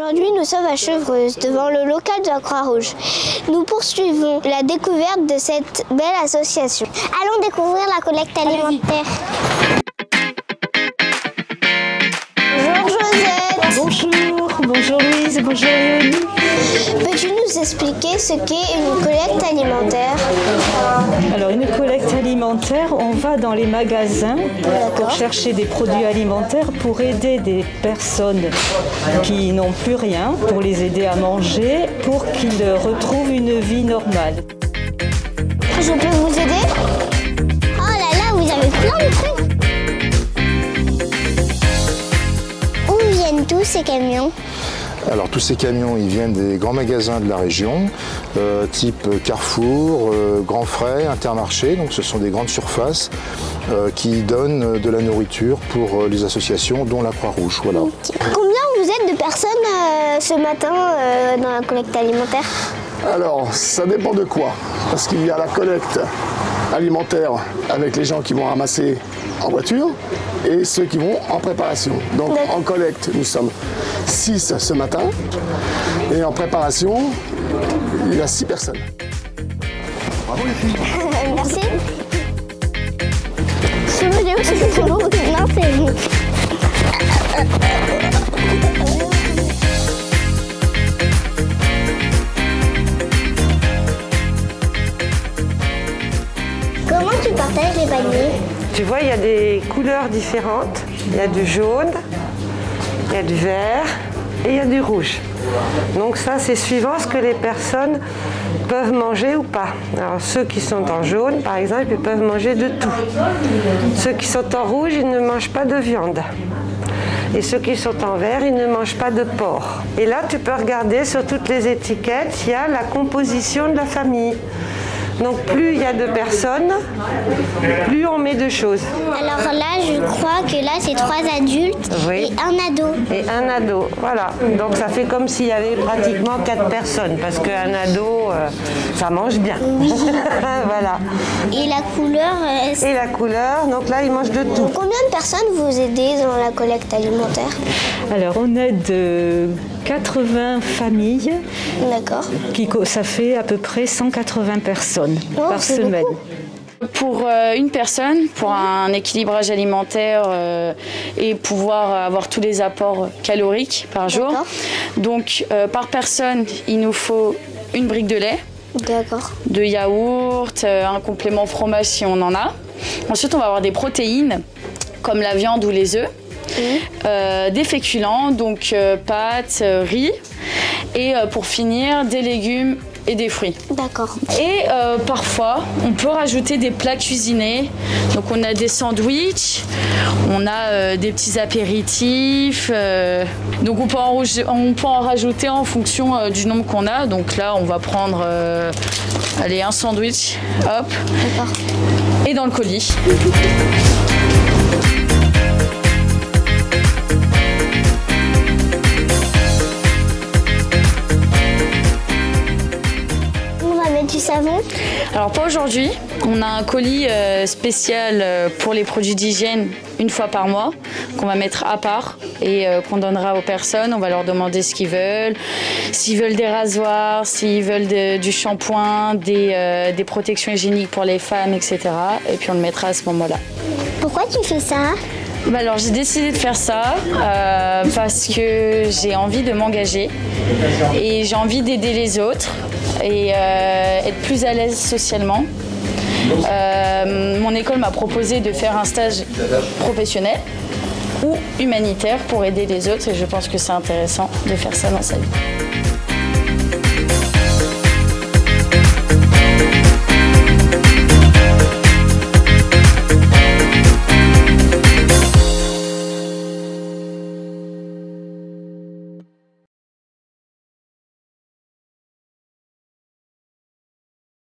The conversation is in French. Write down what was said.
Aujourd'hui, nous sommes à Chevreuse, devant le local de la Croix-Rouge. Nous poursuivons la découverte de cette belle association. Allons découvrir la collecte alimentaire. Bonjour Josette. Bonjour Louise, bonjour Léonie. Peux-tu nous expliquer ce qu'est une collecte alimentaire? Alors une collecte alimentaire, on va dans les magasins pour chercher des produits alimentaires pour aider des personnes qui n'ont plus rien, pour les aider à manger, pour qu'ils retrouvent une vie normale. Je peux vous aider? Oh là là, vous avez plein de trucs. Où viennent tous ces camions? Alors tous ces camions, ils viennent des grands magasins de la région, type Carrefour, Grand Frais, Intermarché. Donc ce sont des grandes surfaces qui donnent de la nourriture pour les associations, dont la Croix-Rouge. Voilà. Combien vous êtes de personnes ce matin dans la collecte alimentaire? Alors, ça dépend de quoi. Parce qu'il y a la collecte alimentaire avec les gens qui vont ramasser en voiture et ceux qui vont en préparation. Donc en collecte, nous sommes 6 ce matin et en préparation, il y a 6 personnes. Bravo les filles. Merci. Je veux dire que c'est pour vous. Non, c'est vous. Comment tu partages les paniers? Tu vois, il y a des couleurs différentes. Il y a du jaune, il y a du vert et il y a du rouge. Donc ça, c'est suivant ce que les personnes peuvent manger ou pas. Alors ceux qui sont en jaune, par exemple, ils peuvent manger de tout. Ceux qui sont en rouge, ils ne mangent pas de viande. Et ceux qui sont en vert, ils ne mangent pas de porc. Et là, tu peux regarder sur toutes les étiquettes, il y a la composition de la famille. Donc plus il y a de personnes, plus on met de choses. Alors là, je crois que là, c'est 3 adultes et un ado. Et un ado, voilà. Donc ça fait comme s'il y avait pratiquement 4 personnes, parce qu'un ado, ça mange bien. Oui. Voilà. Et la couleur Et la couleur, donc là, ils mangent de tout. Combien de personnes vous aidez dans la collecte alimentaire? Alors on aide 80 familles. D'accord. Ça fait à peu près 180 personnes par semaine. Pour une personne, pour un équilibrage alimentaire et pouvoir avoir tous les apports caloriques par jour. Donc par personne, il nous faut une brique de lait, de yaourt, un complément fromage si on en a. Ensuite, on va avoir des protéines comme la viande ou les œufs. Des féculents, donc pâtes, riz, et pour finir des légumes et des fruits. D'accord. Et parfois on peut rajouter des plats cuisinés, donc on a des sandwichs, on a des petits apéritifs, donc on peut en rajouter en fonction du nombre qu'on a. Donc là on va prendre allez, un sandwich, hop, et dans le colis. Du savon? Alors pas aujourd'hui, on a un colis spécial pour les produits d'hygiène une fois par mois qu'on va mettre à part et qu'on donnera aux personnes. On va leur demander ce qu'ils veulent, s'ils veulent des rasoirs, s'ils veulent du shampoing, des protections hygiéniques pour les femmes, etc. Et puis on le mettra à ce moment-là. Pourquoi tu fais ça? Alors j'ai décidé de faire ça parce que j'ai envie de m'engager et j'ai envie d'aider les autres et être plus à l'aise socialement. Mon école m'a proposé de faire un stage professionnel ou humanitaire pour aider les autres et je pense que c'est intéressant de faire ça dans sa vie.